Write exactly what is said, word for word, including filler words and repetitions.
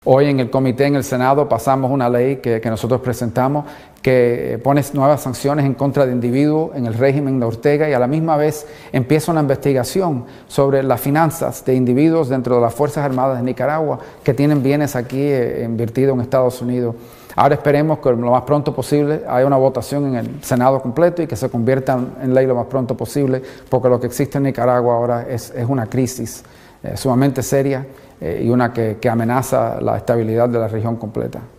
Hoy en el comité en el Senado pasamos una ley que, que nosotros presentamos que pone nuevas sanciones en contra de individuos en el régimen de Ortega y a la misma vez empieza una investigación sobre las finanzas de individuos dentro de las Fuerzas Armadas de Nicaragua que tienen bienes aquí eh, invertidos en Estados Unidos. Ahora esperemos que lo más pronto posible haya una votación en el Senado completo y que se convierta en ley lo más pronto posible, porque lo que existe en Nicaragua ahora es, es una crisis eh, sumamente seria eh, y una que, que amenaza la estabilidad de la región completa.